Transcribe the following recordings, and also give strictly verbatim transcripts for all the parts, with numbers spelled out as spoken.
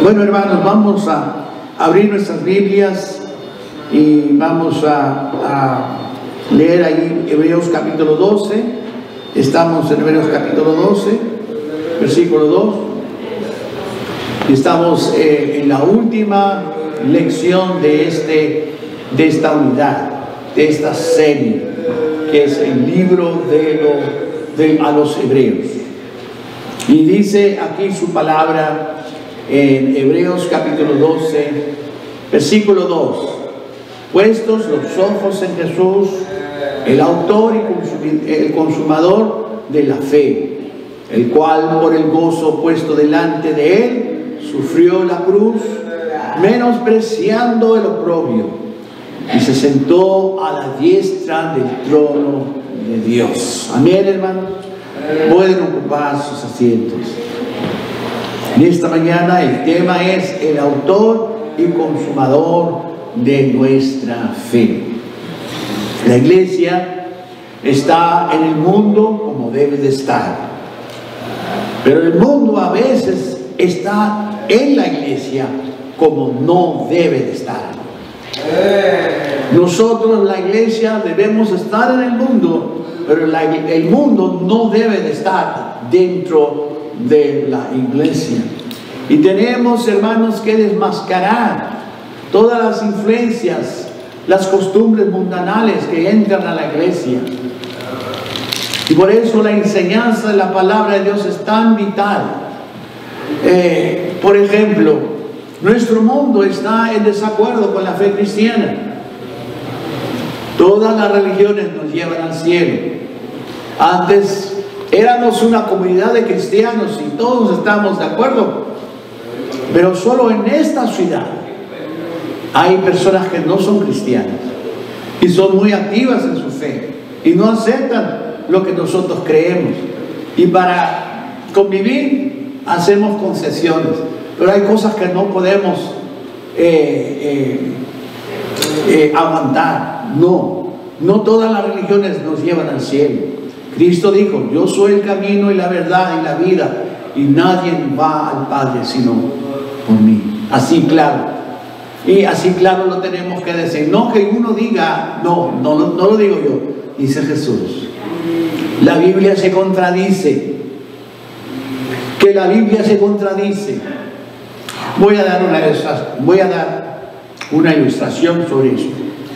Bueno, hermanos, vamos a abrir nuestras Biblias y vamos a, a leer ahí Hebreos capítulo doce. Estamos en Hebreos capítulo doce, versículo dos. Y estamos eh, en la última lección de, este, de esta unidad, de esta serie, que es el libro de, lo, de a los Hebreos. Y dice aquí su palabra en Hebreos capítulo doce, versículo dos: puestos los ojos en Jesús, el autor y el consumador de la fe, el cual por el gozo puesto delante de él sufrió la cruz, menospreciando el oprobio, y se sentó a la diestra del trono de Dios. Amén, hermanos. Pueden ocupar sus asientos. En esta mañana el tema es el autor y consumador de nuestra fe. La iglesia está en el mundo como debe de estar, pero el mundo a veces está en la iglesia como no debe de estar. Nosotros, la iglesia, debemos estar en el mundo, pero la, el mundo no debe de estar dentro de la iglesia. Y tenemos, hermanos, que desmascarar todas las influencias, las costumbres mundanales que entran a la iglesia. Y por eso la enseñanza de la palabra de Dios es tan vital. Eh, por ejemplo, nuestro mundo está en desacuerdo con la fe cristiana. Todas las religiones nos llevan al cielo. Antes éramos una comunidad de cristianos y todos estamos de acuerdo, pero solo en esta ciudad hay personas que no son cristianas y son muy activas en su fe y no aceptan lo que nosotros creemos, y para convivir hacemos concesiones, pero hay cosas que no podemos eh, eh, eh, aguantar. No, no todas las religiones nos llevan al cielo. Cristo dijo: yo soy el camino y la verdad y la vida, y nadie va al Padre sino por mí. Así claro. Y así claro lo tenemos que decir. No que uno diga, no, no, no lo digo yo, dice Jesús. La Biblia se contradice. Que la Biblia se contradice. Voy a dar una, voy a dar una ilustración sobre eso.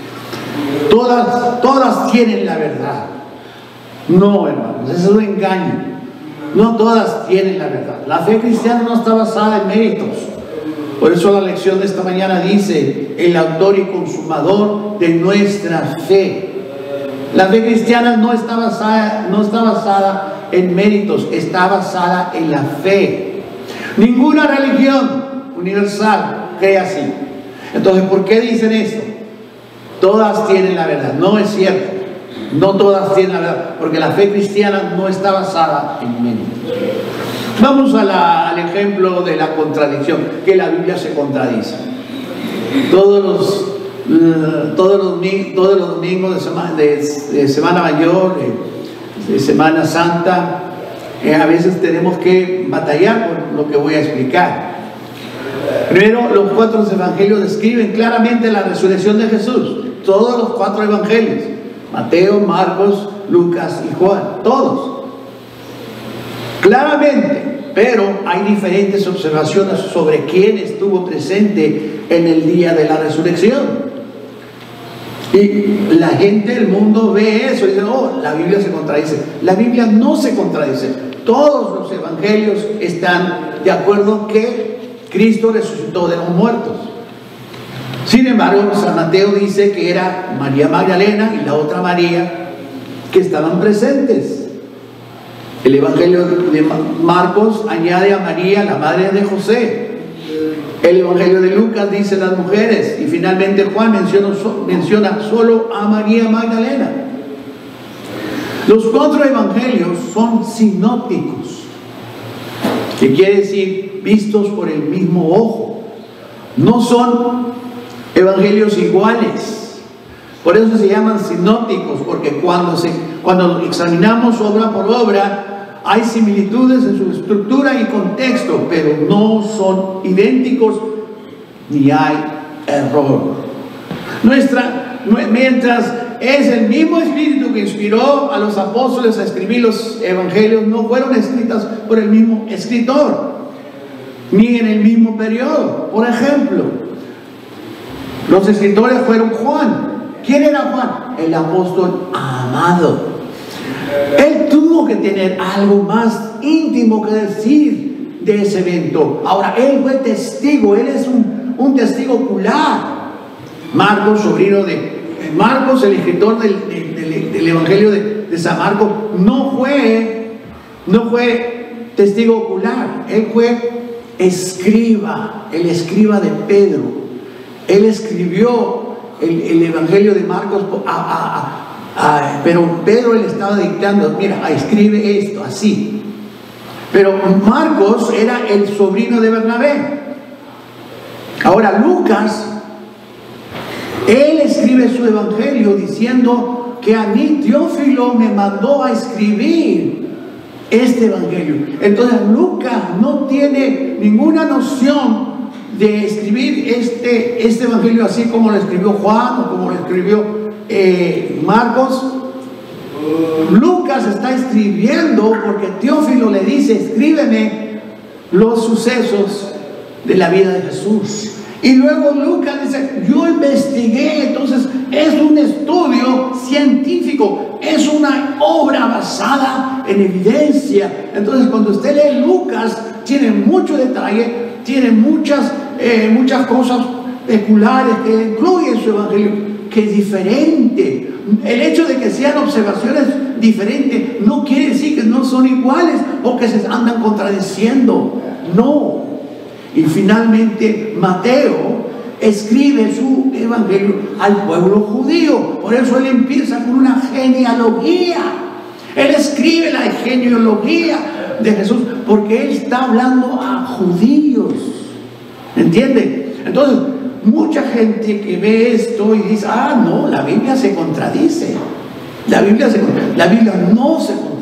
Todas, todas tienen la verdad. No, hermanos, eso es un engaño. No todas tienen la verdad. La fe cristiana no está basada en méritos. Por eso la lección de esta mañana dice: el autor y consumador de nuestra fe. La fe cristiana no está basada, no está basada en méritos, está basada en la fe. Ninguna religión universal cree así. Entonces, ¿por qué dicen esto? Todas tienen la verdad. No es cierto. No todas tienen la verdad, porque la fe cristiana no está basada en méritos. Vamos a la, al ejemplo de la contradicción, que la Biblia se contradice. Todos los, uh, todos los, todos los domingos de semana, de, de semana Mayor, de, de Semana Santa, eh, a veces tenemos que batallar con lo que voy a explicar. Primero, los cuatro evangelios describen claramente la resurrección de Jesús. Todos los cuatro evangelios: Mateo, Marcos, Lucas y Juan, todos. Claramente, pero hay diferentes observaciones sobre quién estuvo presente en el día de la resurrección. Y la gente del mundo ve eso y dice: oh, la Biblia se contradice. La Biblia no se contradice. Todos los evangelios están de acuerdo que Cristo resucitó de los muertos. Sin embargo, San Mateo dice que era María Magdalena y la otra María que estaban presentes. El Evangelio de Marcos añade a María, la madre de José. El Evangelio de Lucas dice las mujeres. Y finalmente Juan menciona, menciona solo a María Magdalena. Los cuatro evangelios son sinópticos, que quiere decir vistos por el mismo ojo. No son evangelios iguales. Por eso se llaman sinópticos, porque cuando, se, cuando examinamos obra por obra, hay similitudes en su estructura y contexto, pero no son idénticos ni hay error. Nuestra, mientras es el mismo espíritu que inspiró a los apóstoles a escribir los evangelios, no fueron escritas por el mismo escritor, ni en el mismo periodo. Por ejemplo, los escritores fueron Juan. ¿Quién era Juan? El apóstol amado. Él tuvo que tener algo más íntimo que decir de ese evento. Ahora, él fue testigo, él es un, un testigo ocular. Marcos, sobrino de Marcos, el escritor del, del, del Evangelio de, de San Marcos, no fue, no fue testigo ocular, él fue escriba, el escriba de Pedro. Él escribió el, el Evangelio de Marcos, a, a, a, a, pero Pedro le estaba dictando, mira, escribe esto, así. Pero Marcos era el sobrino de Bernabé. Ahora Lucas, él escribe su Evangelio diciendo que a mí Teófilo me mandó a escribir este Evangelio. Entonces Lucas no tiene ninguna noción de escribir este, este Evangelio así como lo escribió Juan o como lo escribió eh, Marcos. Lucas está escribiendo porque Teófilo le dice, escríbeme los sucesos de la vida de Jesús. Y luego Lucas dice, yo investigué, entonces es un estudio científico, es una obra basada en evidencia. Entonces cuando usted lee Lucas, tiene mucho detalle, tiene muchas, eh, muchas cosas peculiares que incluye su Evangelio, que es diferente. El hecho de que sean observaciones diferentes no quiere decir que no son iguales o que se andan contradiciendo, no. Y finalmente Mateo escribe su evangelio al pueblo judío. Por eso él empieza con una genealogía. Él escribe la genealogía de Jesús porque él está hablando a judíos. ¿Entiende? Entonces, mucha gente que ve esto y dice, ah, no, la Biblia se contradice. La Biblia, se, la Biblia no se contradice.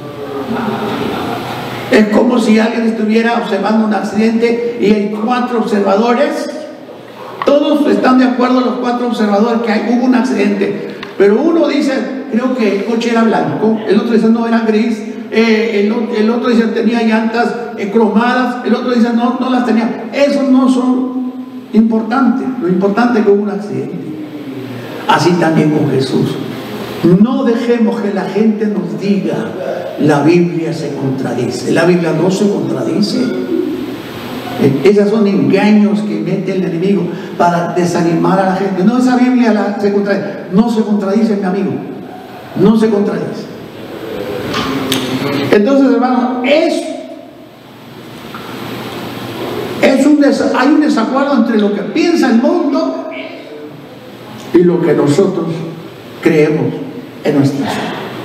Es como si alguien estuviera observando un accidente y hay cuatro observadores. Todos están de acuerdo, los cuatro observadores, que hay, hubo un accidente. Pero uno dice, creo que el coche era blanco. El otro dice, no, era gris. Eh, el, el otro dice, tenía llantas eh, cromadas. El otro dice, no, no las tenía. Esos no son importantes. Lo importante es que hubo un accidente. Así también con Jesús. No dejemos que la gente nos diga, la Biblia se contradice. La Biblia no se contradice. Esos son engaños que mete el enemigo para desanimar a la gente. No, esa Biblia la, se contradice. No se contradice, mi amigo. No se contradice. Entonces, hermano, es, es un des, hay un desacuerdo entre lo que piensa el mundo y lo que nosotros creemos en nuestra vida.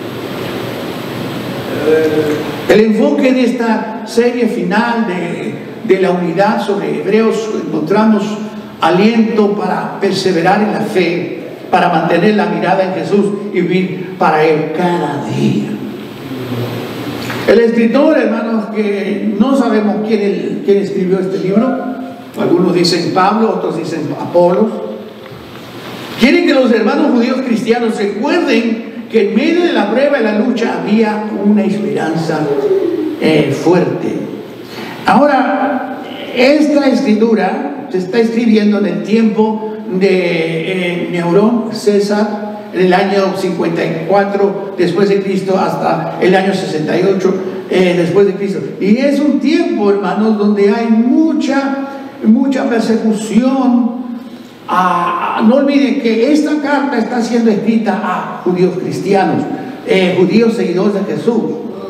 El enfoque de esta serie final de, de la unidad sobre Hebreos, encontramos aliento para perseverar en la fe, para mantener la mirada en Jesús y vivir para Él cada día. El escritor, hermanos, que no sabemos quién, el, quién escribió este libro, algunos dicen Pablo, otros dicen Apolos, quieren que los hermanos judíos cristianos recuerden que en medio de la prueba y la lucha había una esperanza eh, fuerte. Ahora, esta escritura se está escribiendo en el tiempo de eh, Nerón, César, en el año cincuenta y cuatro después de Cristo hasta el año sesenta y ocho eh, después de Cristo. Y es un tiempo, hermanos, donde hay mucha, mucha persecución. Ah, no olviden que esta carta está siendo escrita a judíos cristianos, eh, judíos seguidores de Jesús.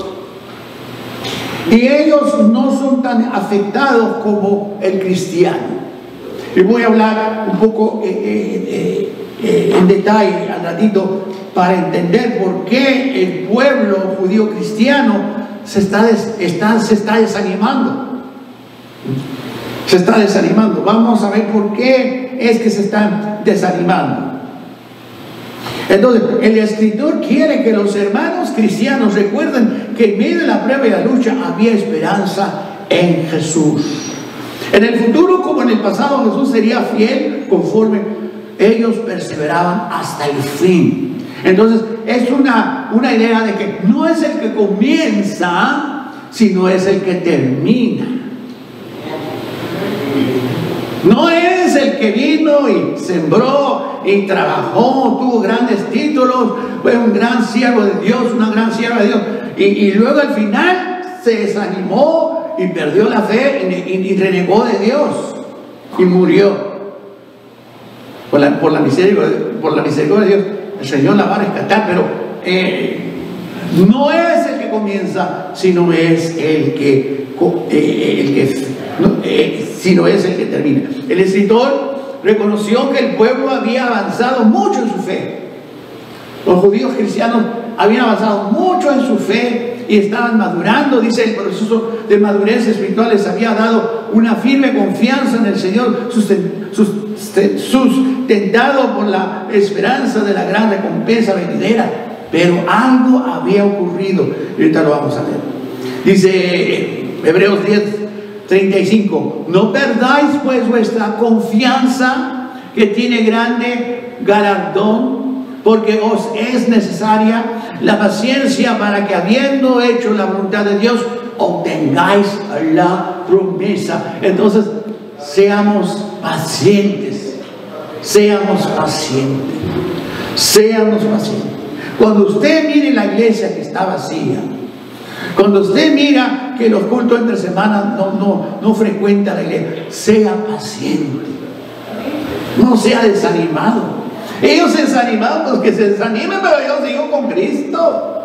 Y ellos no son tan afectados como el cristiano. Y voy a hablar un poco eh, eh, eh, en detalle al ratito para entender por qué el pueblo judío cristiano se está, des, está, se está desanimando. Se está desanimando. Vamos a ver por qué es que se están desanimando. Entonces, el escritor quiere que los hermanos cristianos recuerden que en medio de la prueba y la lucha había esperanza en Jesús. En el futuro como en el pasado, Jesús sería fiel conforme ellos perseveraban hasta el fin. Entonces, es una, una idea de que no es el que comienza, sino es el que termina. No es el que vino y sembró y trabajó, tuvo grandes títulos, fue un gran siervo de Dios, una gran sierva de Dios, y, y luego al final se desanimó y perdió la fe y, y, y renegó de Dios y murió. Por la, por la misericordia, por la misericordia de Dios, el Señor la va a rescatar, pero eh, no es el que comienza, sino es el que, eh, el que no, eh, sino es el que termina. El escritor reconoció que el pueblo había avanzado mucho en su fe. Los judíos cristianos habían avanzado mucho en su fe y estaban madurando. Dice, el proceso de madurez espiritual les había dado una firme confianza en el Señor, sustentado por la esperanza de la gran recompensa venidera. Pero algo había ocurrido, y ahorita lo vamos a ver. Dice Hebreos diez, treinta y cinco, no perdáis pues vuestra confianza, que tiene grande galardón, porque os es necesaria la paciencia para que, habiendo hecho la voluntad de Dios, obtengáis la promesa. Entonces, seamos pacientes, seamos pacientes, seamos pacientes. Cuando usted mire la iglesia que está vacía, cuando usted mira que los cultos entre semanas no, no, no frecuenta la iglesia, sea paciente, no sea desanimado. Ellos se desanimaron, pues que se desanimen, pero yo sigo con Cristo,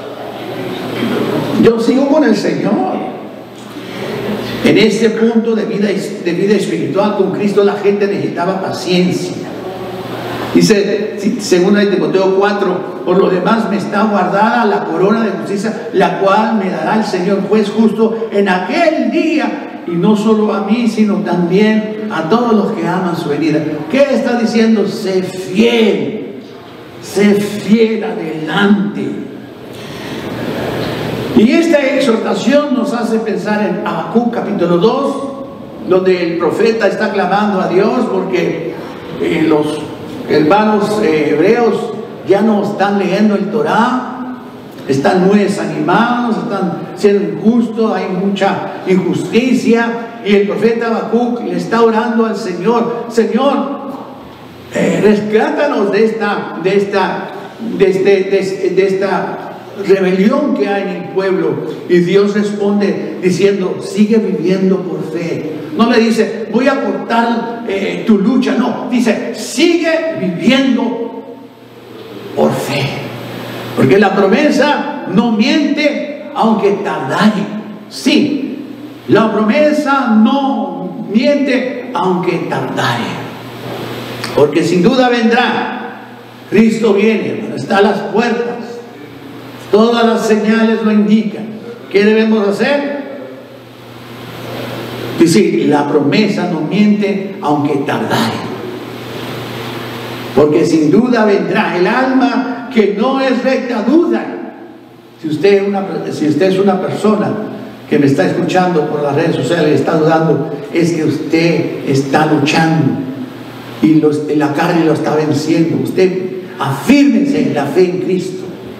yo sigo con el Señor. En este punto de vida, de vida espiritual con Cristo, la gente necesitaba paciencia. Dice, según de Timoteo cuatro, por lo demás me está guardada la corona de justicia, la cual me dará el Señor juez justo en aquel día, y no solo a mí, sino también a todos los que aman su venida. ¿Qué está diciendo? Sé fiel, sé fiel adelante. Y esta exhortación nos hace pensar en Habacuc capítulo dos, donde el profeta está clamando a Dios porque eh, los hermanos eh, hebreos ya no están leyendo el Torah, están muy desanimados, están siendo injustos, hay mucha injusticia, y el profeta Habacuc le está orando al Señor: Señor, eh, rescátanos de esta, de esta, de este, de, de esta rebelión que hay en el pueblo. Y Dios responde diciendo: sigue viviendo por fe. No le dice: voy a cortar eh, tu lucha, no, dice: sigue viviendo por fe, porque la promesa no miente aunque tardare. Sí, la promesa no miente aunque tardare, porque sin duda vendrá. Cristo viene, está a las puertas, todas las señales lo indican. ¿Qué debemos hacer? Dice, la promesa no miente aunque tardare, porque sin duda vendrá. El alma que no es recta duda. Si usted, es una, si usted es una persona que me está escuchando por las redes sociales y está dudando, es que usted está luchando y los, la carne lo está venciendo. Usted afírmese en la fe en Cristo,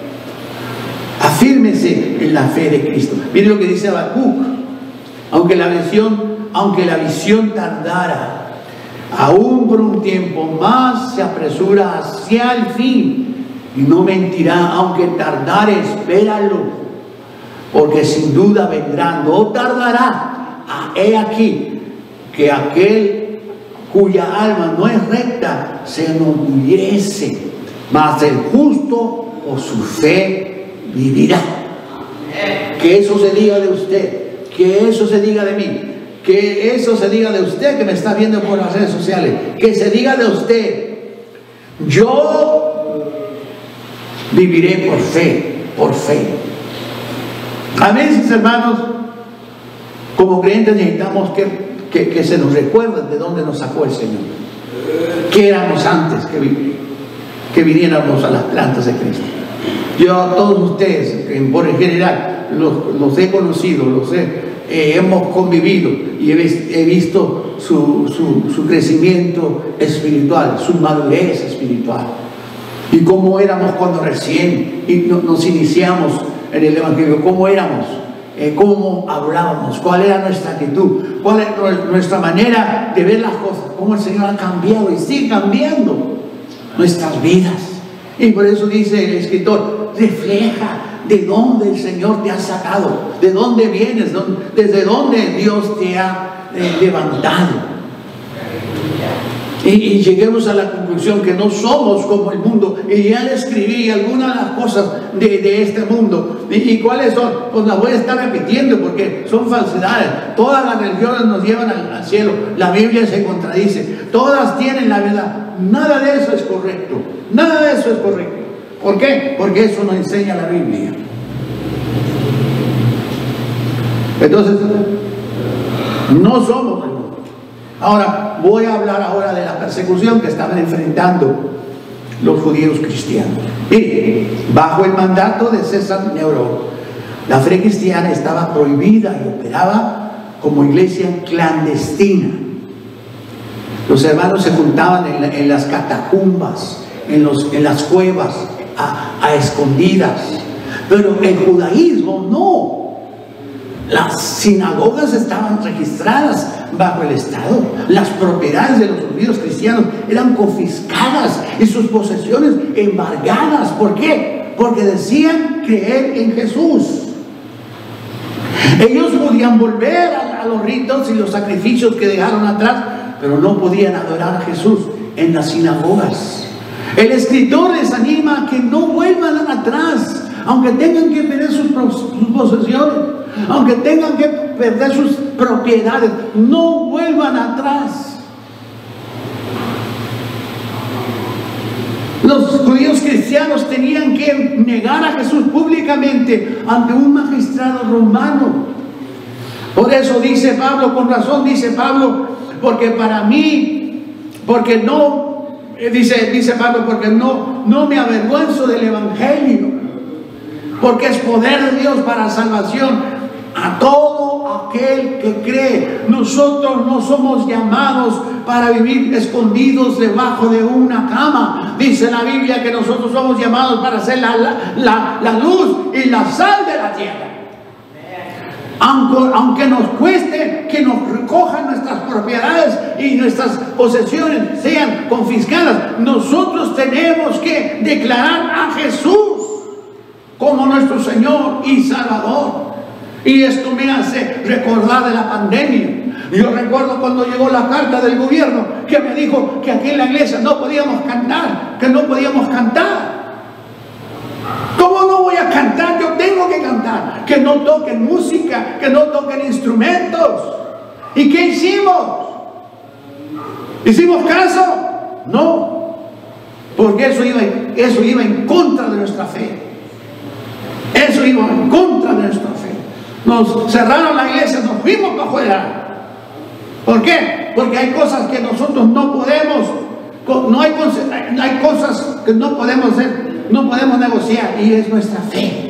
afírmese en la fe de Cristo. Mire lo que dice Habacuc: aunque la visión aunque la visión tardara, aún por un tiempo más se apresura hacia el fin, y no mentirá. Aunque tardare, espéralo, porque sin duda vendrá, no tardará. He aquí que aquel cuya alma no es recta se enorgullece, mas el justo por su fe vivirá. Que eso se diga de usted, que eso se diga de mí, que eso se diga de usted que me está viendo por las redes sociales, que se diga de usted: yo viviré por fe, por fe. A veces, hermanos, como creyentes necesitamos que, que, que se nos recuerde de dónde nos sacó el Señor, qué éramos antes que vivir. que viniéramos a las plantas de Cristo. Yo a todos ustedes, por en general, los, los he conocido, los he, eh, hemos convivido y he, he visto su, su, su crecimiento espiritual, su madurez espiritual. Y cómo éramos cuando recién nos iniciamos en el Evangelio, cómo éramos, eh, cómo hablábamos, cuál era nuestra actitud, cuál era nuestra manera de ver las cosas, cómo el Señor ha cambiado y sigue cambiando nuestras vidas. Y por eso dice el escritor, refleja de dónde el Señor te ha sacado, de dónde vienes, desde dónde Dios te ha eh, levantado. Y, y lleguemos a la conclusión que no somos como el mundo. Y ya le escribí algunas de las cosas de, de este mundo. ¿Y, ¿Y cuáles son? Pues las voy a estar repitiendo porque son falsedades. Todas las religiones nos llevan al, al cielo. La Biblia se contradice. Todas tienen la verdad. Nada de eso es correcto. Nada de eso es correcto. ¿Por qué? Porque eso nos enseña la Biblia. Entonces, no somos el mundo. Ahora, voy a hablar ahora de la persecución que estaban enfrentando los judíos cristianos. Mire, bajo el mandato de César Nerón, la fe cristiana estaba prohibida y operaba como iglesia clandestina. Los hermanos se juntaban en, la, en las catacumbas, en, los, en las cuevas, a, a escondidas. Pero el judaísmo no. Las sinagogas estaban registradas bajo el Estado. Las propiedades de los judíos cristianos eran confiscadas y sus posesiones embargadas. ¿Por qué? Porque decían creer en Jesús. Ellos podían volver a, a los ritos y los sacrificios que dejaron atrás, pero no podían adorar a Jesús en las sinagogas. El escritor les anima a que no vuelvan atrás, aunque tengan que perder sus, sus posesiones, aunque tengan que perder sus propiedades, no vuelvan atrás. Los judíos cristianos tenían que negar a Jesús públicamente ante un magistrado romano. Por eso dice Pablo, con razón dice Pablo, porque para mí, porque no, dice, dice Pablo, porque no, no me avergüenzo del Evangelio, porque es poder de Dios para salvación a todo aquel que cree. Nosotros no somos llamados para vivir escondidos debajo de una cama. Dice la Biblia que nosotros somos llamados para ser la, la, la, la luz y la sal de la tierra. Aunque, aunque nos cueste que nos recojan nuestras propiedades y nuestras posesiones sean confiscadas, nosotros tenemos que declarar a Jesús como nuestro Señor y Salvador. Y esto me hace recordar de la pandemia. Yo recuerdo cuando llegó la carta del gobierno que me dijo que aquí en la iglesia no podíamos cantar, que no podíamos cantar. ¿Cómo no voy a cantar? Yo tengo que cantar. Que no toquen música, que no toquen instrumentos. ¿Y qué hicimos? ¿Hicimos caso? No. Porque eso iba, eso iba en contra de nuestra fe. Eso iba en contra de nuestra fe. Nos cerraron la iglesia, nos fuimos para afuera. ¿Por qué? Porque hay cosas que nosotros no podemos, no hay, hay cosas que no podemos hacer, no podemos negociar, y es nuestra fe.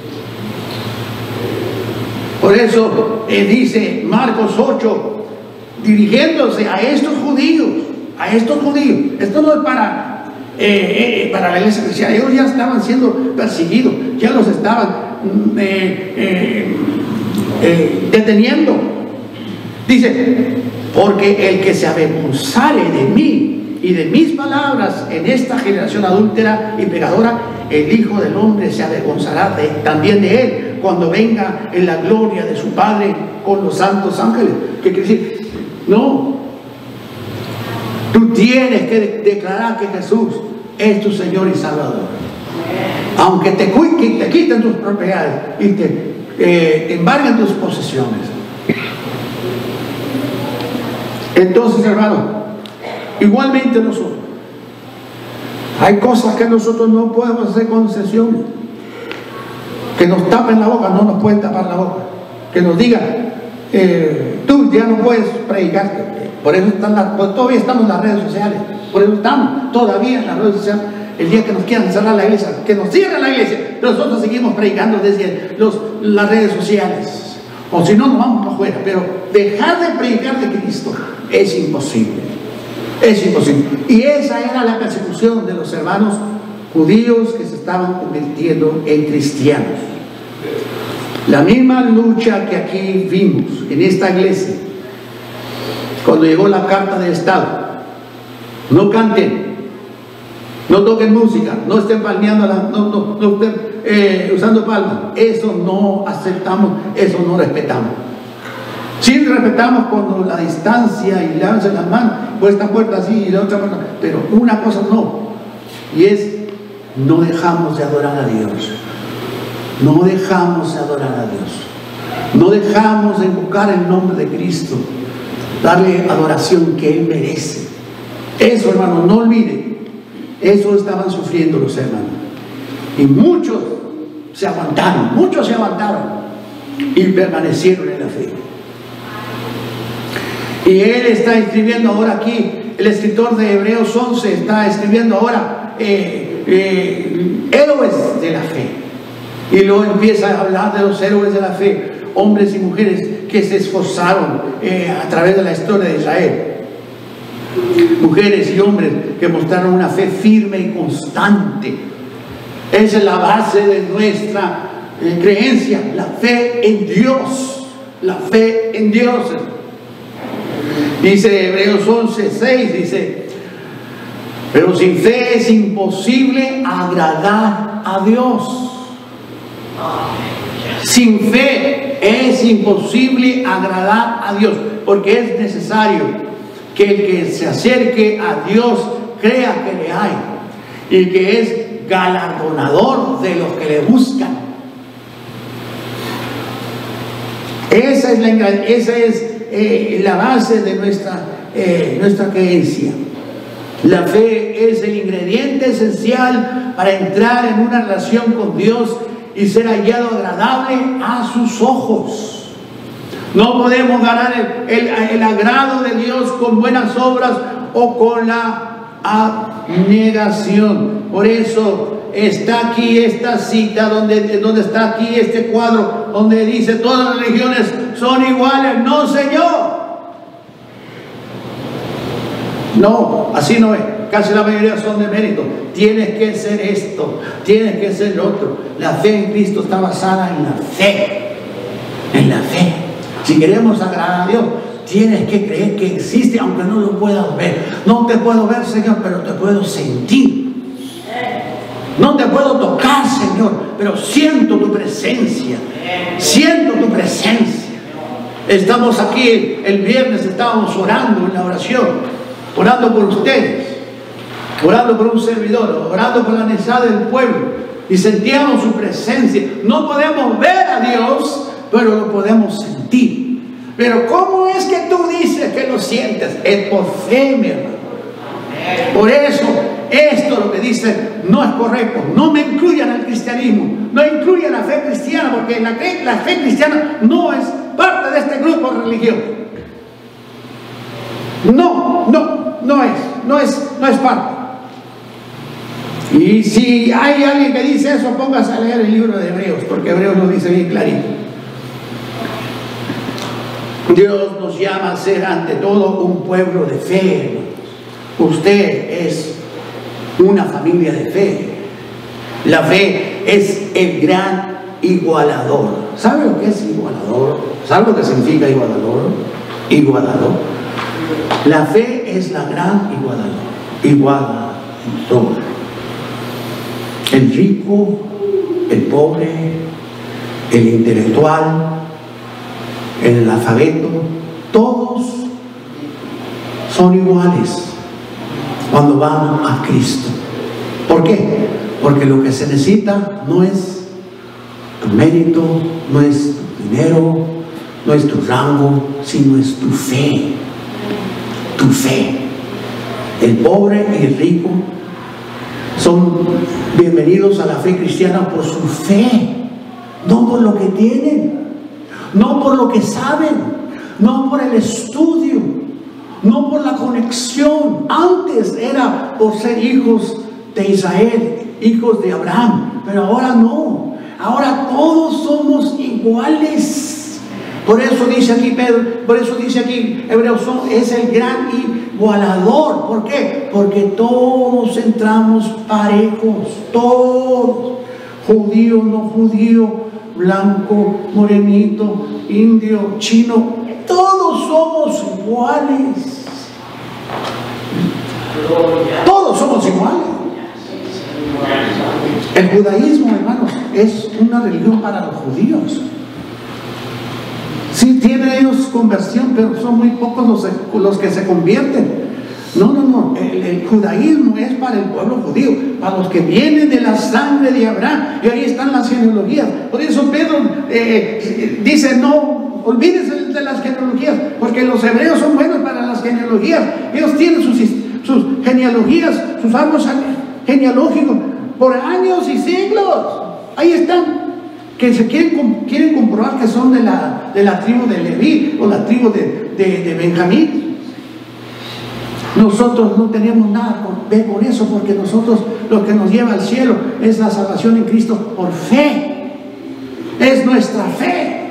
Por eso eh, dice Marcos ocho, dirigiéndose a estos judíos, a estos judíos, esto no es para, eh, eh, para la iglesia cristiana, ellos ya estaban siendo perseguidos, ya los estaban Eh, eh, eh, deteniendo. Dice, porque el que se avergonzare de mí y de mis palabras en esta generación adúltera y pecadora, el Hijo del Hombre se avergonzará de, también de él cuando venga en la gloria de su Padre con los santos ángeles. ¿Qué quiere decir? No, tú tienes que de declarar que Jesús es tu Señor y Salvador. Aunque te, te quiten tus propiedades y te, eh, te embarguen tus posesiones. Entonces, hermano, igualmente nosotros, hay cosas que nosotros no podemos hacer concesiones. Que nos tapen la boca, no nos pueden tapar la boca. Que nos digan, eh, tú ya no puedes predicar. Por eso están las, todavía estamos en las redes sociales. Por eso estamos todavía en las redes sociales. El día que nos quieran cerrar la iglesia, que nos cierren la iglesia, pero nosotros seguimos predicando desde los, las redes sociales. O si no, nos vamos para afuera. Pero dejar de predicar de Cristo es imposible. Es imposible. Y esa era la persecución de los hermanos judíos que se estaban convirtiendo en cristianos. La misma lucha que aquí vimos en esta iglesia, cuando llegó la carta de Estado. No canten, no toquen música, no estén palmeando, la, no, no, no estén eh, usando palmas. Eso no aceptamos, eso no respetamos. Sí respetamos cuando la distancia y levanten las manos, pues esta puerta así y la otra puerta, pero una cosa no, y es no dejamos de adorar a Dios. No dejamos de adorar a Dios. No dejamos de invocar el nombre de Cristo, darle adoración que Él merece. Eso, hermano, no olviden. Eso estaban sufriendo los hermanos. Y muchos se aguantaron, muchos se aguantaron y permanecieron en la fe. Y él está escribiendo ahora aquí, el escritor de Hebreos once está escribiendo ahora eh, eh, héroes de la fe. Y luego empieza a hablar de los héroes de la fe, hombres y mujeres que se esforzaron eh, a través de la historia de Israel. Mujeres y hombres que mostraron una fe firme y constante. Esa es la base de nuestra eh, creencia, la fe en Dios. La fe en Dios. Dice Hebreos once, seis, dice: pero sin fe es imposible agradar a Dios. Sin fe es imposible agradar a Dios, porque es necesario que el que se acerque a Dios crea que le hay y que es galardonador de los que le buscan. Esa es la, esa es, eh, la base de nuestra, eh, nuestra creencia. La fe es el ingrediente esencial para entrar en una relación con Dios y ser hallado agradable a sus ojos. No podemos ganar el, el, el agrado de Dios con buenas obras o con la abnegación. Por eso está aquí esta cita, donde, donde está aquí este cuadro, donde dice: todas las religiones son iguales. No, Señor. No, así no es. Casi la mayoría son de mérito. Tienes que ser esto, tienes que ser lo otro. La fe en Cristo está basada en la fe. En la fe. Si queremos agradar a Dios, tienes que creer que existe, aunque no lo puedas ver. No te puedo ver, Señor, pero te puedo sentir. No te puedo tocar, Señor, pero siento tu presencia. Siento tu presencia. Estamos aquí, el viernes estábamos orando en la oración, orando por ustedes, orando por un servidor, orando por la necesidad del pueblo, y sentíamos su presencia. No podemos ver a Dios, pero lo podemos sentir. Pero ¿cómo es que tú dices que lo sientes? Es por fe, mi hermano. Por eso, esto lo que dicen no es correcto. No me incluyan al cristianismo, no incluyan la fe cristiana, porque la, la fe cristiana no es parte de este grupo religioso. No, no, no es, no es, no es parte. Y si hay alguien que dice eso, póngase a leer el libro de Hebreos, porque Hebreos lo dice bien clarito. Dios nos llama a ser ante todo un pueblo de fe. Usted es una familia de fe. La fe es el gran igualador. ¿Sabe lo que es igualador? ¿Sabe lo que significa igualador? Igualador. La fe es la gran igualador. Igualador. El rico, el pobre, el intelectual, el analfabeto, todos son iguales cuando van a Cristo. ¿Por qué? Porque lo que se necesita no es tu mérito, no es tu dinero, no es tu rango, sino es tu fe. Tu fe. El pobre y el rico son bienvenidos a la fe cristiana por su fe, no por lo que tienen, no por lo que saben, no por el estudio, no por la conexión. Antes era por ser hijos de Israel, hijos de Abraham, pero ahora no, ahora todos somos iguales. Por eso dice aquí Pedro, por eso dice aquí Hebreos, es el gran igualador. ¿Por qué? Porque todos entramos parejos, todos, judío, no judío, blanco, morenito, indio, chino, todos somos iguales. Todos somos iguales. El judaísmo, hermanos, es una religión para los judíos. Sí tienen ellos conversión, pero son muy pocos los, los que se convierten. No, no, no. El, el judaísmo es para el pueblo judío, para los que vienen de la sangre de Abraham. Y ahí están las genealogías. Por eso Pedro eh, dice, no, olvídense de las genealogías, porque los hebreos son buenos para las genealogías. Ellos tienen sus, sus genealogías, sus árboles genealógicos por años y siglos. Ahí están. Que se quieren, quieren comprobar que son de la, de la tribu de Leví o la tribu de, de, de Benjamín. Nosotros no tenemos nada que ver con eso, porque nosotros lo que nos lleva al cielo es la salvación en Cristo por fe. Es nuestra fe.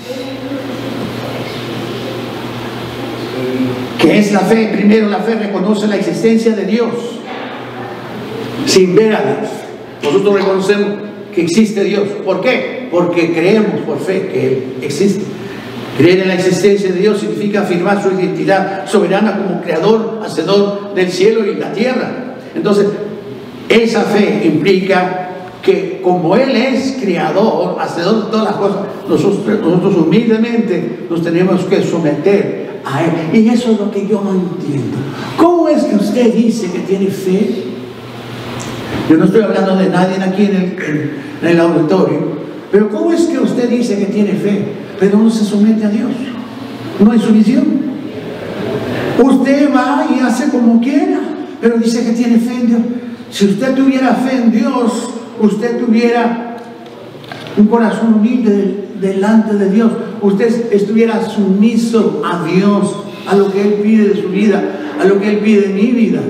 ¿Qué es la fe? Primero, la fe reconoce la existencia de Dios sin ver a Dios. Nosotros reconocemos que existe Dios. ¿Por qué? Porque creemos por fe que Él existe. Creer en la existencia de Dios significa afirmar su identidad soberana como creador, hacedor del cielo y la tierra. Entonces, esa fe implica que como Él es creador, hacedor de todas las cosas, nosotros, nosotros humildemente nos tenemos que someter a Él. Y eso es lo que yo no entiendo. ¿Cómo es que usted dice que tiene fe? Yo no estoy hablando de nadie aquí en el, en, en el auditorio, pero ¿cómo es que usted dice que tiene fe, pero no se somete a Dios? No hay sumisión. Usted va y hace como quiera, pero dice que tiene fe en Dios. Si usted tuviera fe en Dios, usted tuviera un corazón humilde delante de Dios, usted estuviera sumiso a Dios, a lo que Él pide de su vida, a lo que Él pide de mi vida.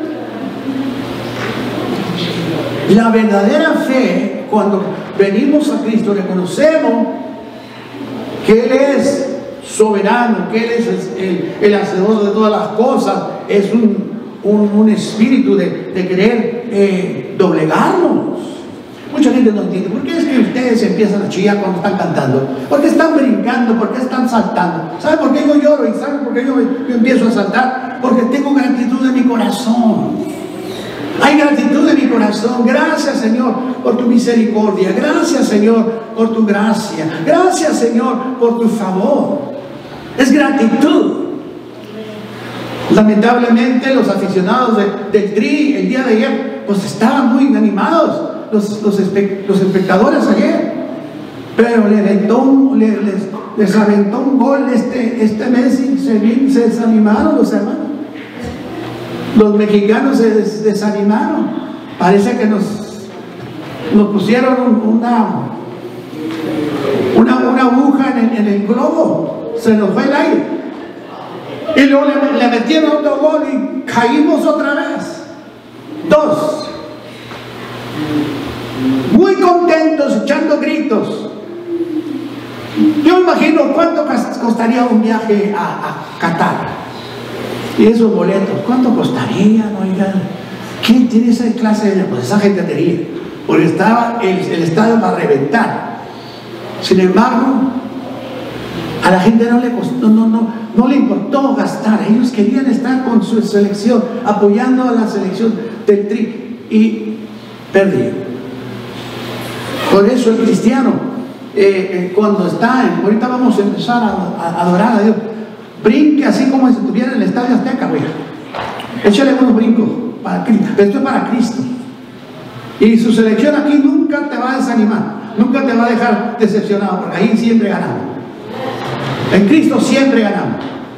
La verdadera fe, cuando venimos a Cristo, reconocemos que Él es soberano, que Él es el, el hacedor de todas las cosas, es un, un, un espíritu de, de querer eh, doblegarnos. Mucha gente no entiende. ¿Por qué es que ustedes empiezan a chillar cuando están cantando? ¿Por qué están brincando? ¿Por qué están saltando? ¿Saben por qué yo lloro? ¿Y saben por qué yo, yo empiezo a saltar? Porque tengo gratitud en mi corazón. Hay gratitud en mi corazón. Gracias, Señor, por tu misericordia. Gracias, Señor, por tu gracia. Gracias, Señor, por tu favor. Es gratitud. Lamentablemente los aficionados de, del Tri el día de ayer pues estaban muy animados, los, los, espe, los espectadores ayer, pero le aventó un, le, les, les aventó un gol este, este Messi. Se, se desanimaron los hermanos. Los mexicanos se des, desanimaron. Parece que nos, nos pusieron una, una, una aguja en el, en el globo. Se nos fue el aire. Y luego le, le metieron otro gol y caímos otra vez. Dos. Muy contentos, echando gritos. Yo imagino cuánto costaría un viaje a, a Qatar. Y esos boletos, ¿cuánto costarían? Oigan, ¿quién tiene esa clase de pues esa gente tenía? Porque estaba el, el estadio para reventar. Sin embargo, a la gente no le costó, no, no, no le importó gastar. Ellos querían estar con su selección, apoyando a la selección del Tri, y perdieron. Por eso el cristiano, eh, eh, cuando está en, ahorita vamos a empezar a, a adorar a Dios, brinque así como si estuviera en el Estadio Azteca, güey. Échale unos brincos para Cristo. Esto es para Cristo. Y su selección aquí nunca te va a desanimar, nunca te va a dejar decepcionado, porque ahí siempre ganamos. En Cristo siempre ganamos.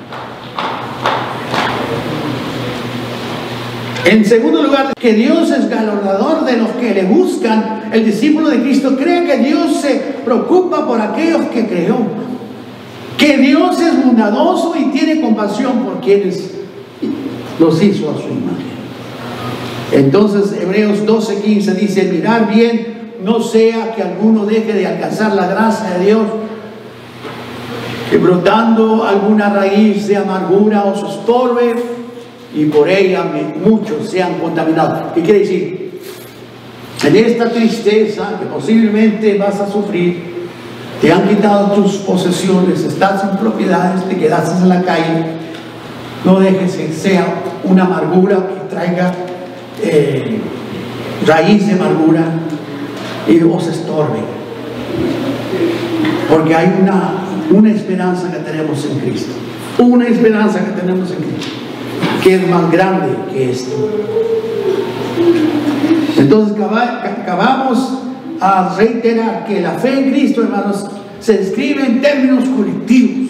En segundo lugar, que Dios es galardonador de los que le buscan. El discípulo de Cristo cree que Dios se preocupa por aquellos que creó, que Dios es bondadoso y tiene compasión por quienes los hizo a su imagen. Entonces Hebreos doce quince dice: mirar bien, no sea que alguno deje de alcanzar la gracia de Dios, que brotando alguna raíz de amargura os estorbe y por ella muchos sean contaminados. ¿Qué quiere decir? En esta tristeza que posiblemente vas a sufrir, te han quitado tus posesiones, estás sin propiedades, te quedaste en la calle, no dejes que sea una amargura que traiga eh, raíz de amargura y os estorbe, porque hay una, una esperanza que tenemos en Cristo, una esperanza que tenemos en Cristo, que es más grande que esto. Entonces acabamos a reiterar que la fe en Cristo, hermanos, se describe en términos colectivos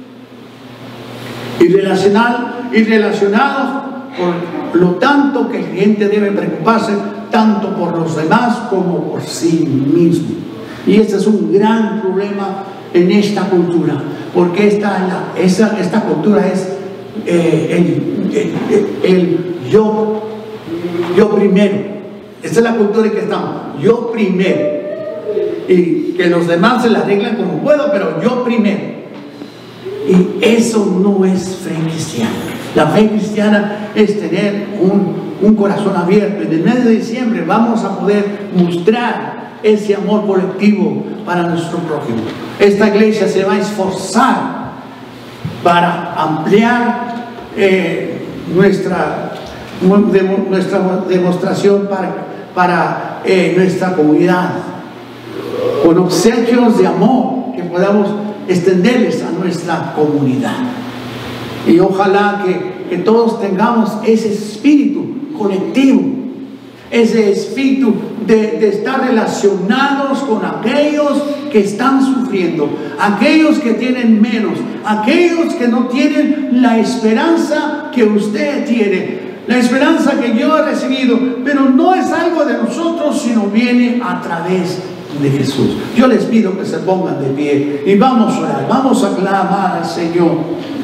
y, relacional, y relacionados, por lo tanto que el creyente debe preocuparse tanto por los demás como por sí mismo. Y este es un gran problema en esta cultura, porque esta, la, esa, esta cultura es eh, el, el, el yo, yo primero. Esta es la cultura en que estamos, yo primero, y que los demás se la arreglan como puedo, pero yo primero. Y eso no es fe cristiana. La fe cristiana es tener un, un corazón abierto. En el mes de diciembre vamos a poder mostrar ese amor colectivo para nuestro prójimo. Esta iglesia se va a esforzar para ampliar eh, nuestra, nuestra demostración para, para eh, nuestra comunidad, con obsequios de amor que podamos extenderles a nuestra comunidad. Y ojalá que, que todos tengamos ese espíritu colectivo, ese espíritu de, de estar relacionados con aquellos que están sufriendo, aquellos que tienen menos, aquellos que no tienen la esperanza que usted tiene, la esperanza que yo he recibido, pero no es algo de nosotros, sino viene a través de Jesús. Yo les pido que se pongan de pie y vamos a orar, vamos a clamar al Señor.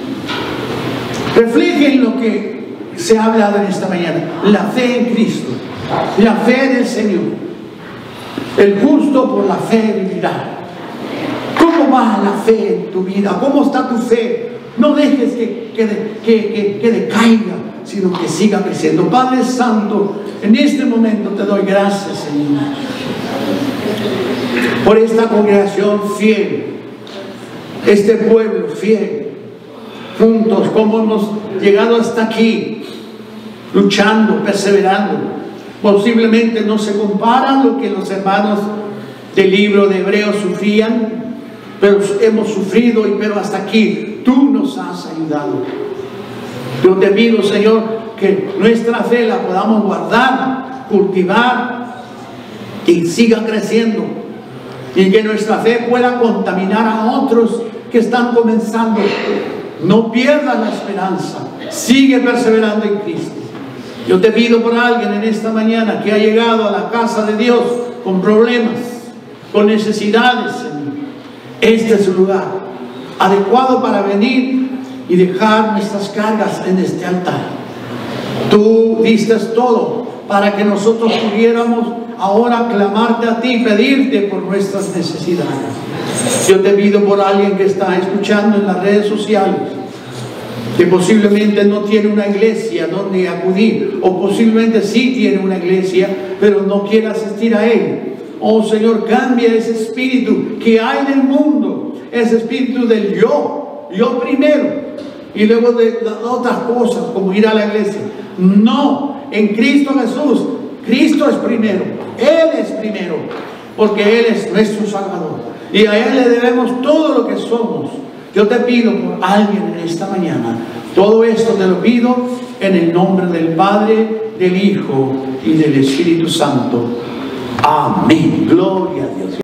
Reflejen lo que se ha hablado en esta mañana: la fe en Cristo, la fe del Señor. El justo por la fe vivirá. ¿Cómo va la fe en tu vida? ¿Cómo está tu fe? No dejes que, que, que, que, que decaiga, sino que siga creciendo. Padre Santo, en este momento te doy gracias, Señor, por esta congregación fiel, este pueblo fiel, juntos, como hemos llegado hasta aquí, luchando, perseverando. Posiblemente no se compara lo que los hermanos del libro de Hebreos sufrían, pero hemos sufrido, y pero hasta aquí tú nos has ayudado. Yo te pido, Señor, que nuestra fe la podamos guardar, cultivar y siga creciendo, y que nuestra fe pueda contaminar a otros que están comenzando. No pierdas la esperanza, sigue perseverando en Cristo. Yo te pido por alguien en esta mañana que ha llegado a la casa de Dios con problemas, con necesidades, Señor. Este es un lugar adecuado para venir y dejar nuestras cargas en este altar. Tú diste todo para que nosotros pudiéramos ahora clamarte a ti, pedirte por nuestras necesidades. Yo te pido por alguien que está escuchando en las redes sociales, que posiblemente no tiene una iglesia donde acudir, o posiblemente sí tiene una iglesia, pero no quiere asistir a él. Oh Señor, cambia ese espíritu que hay en el mundo, ese espíritu del yo, yo primero, y luego de otras cosas como ir a la iglesia. No, en Cristo Jesús, Cristo es primero, Él es primero, porque Él es nuestro Salvador, y a Él le debemos todo lo que somos. Yo te pido por alguien en esta mañana, todo esto te lo pido en el nombre del Padre, del Hijo y del Espíritu Santo. Amén. Gloria a Dios.